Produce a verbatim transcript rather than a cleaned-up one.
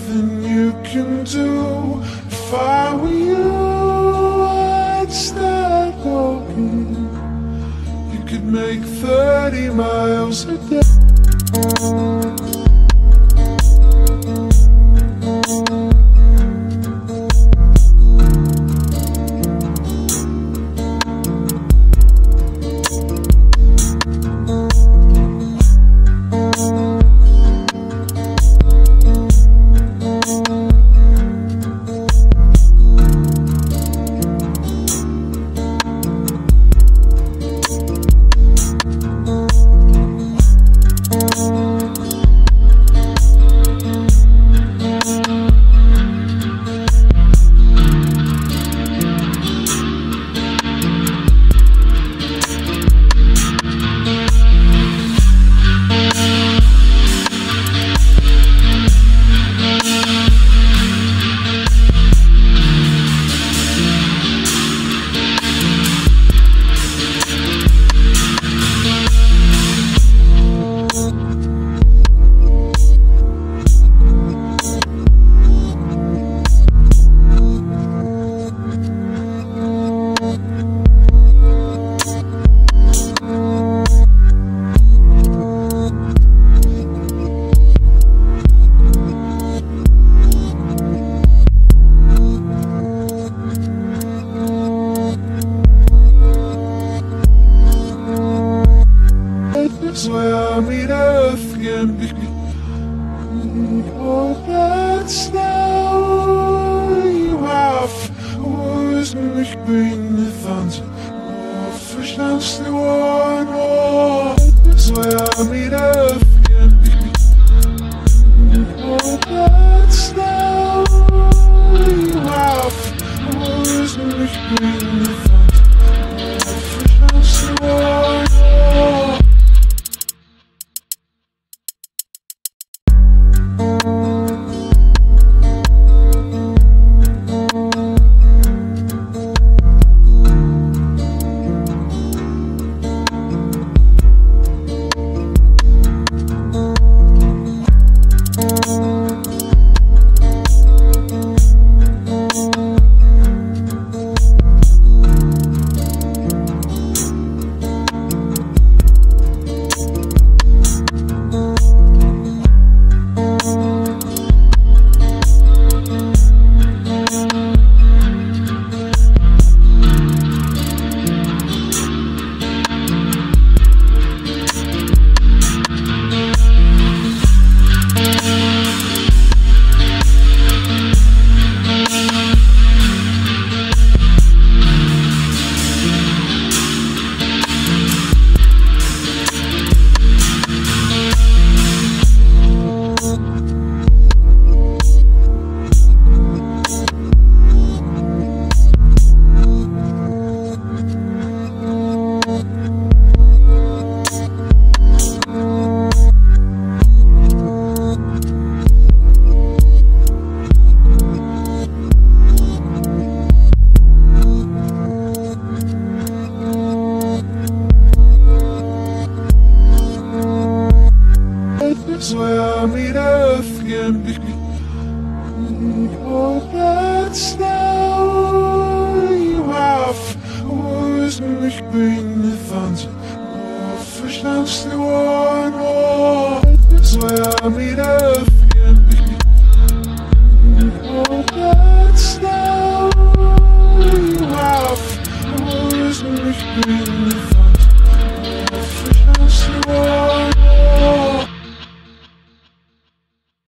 nothing you can do. If I were you, I'd start walking. You could make thirty miles a day. That's where I meet Earth again. Oh, that's now you have always mich bringen Thunder. Oh, verstandst du one? Oh, that's where I meet Earth again. Oh, that's now you have always mich bringen Thunder. Oh, verstandst du one? Oh. That's where I meet Earth again. Oh, that's now you have always mich bringen Thunder. Oh, verstandst du one? Oh, that's where I meet Earth again. Oh, that's now you have always mich bringen